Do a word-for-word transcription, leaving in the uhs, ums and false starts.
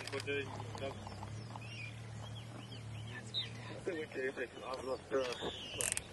footage and stuff. I think we can take an off the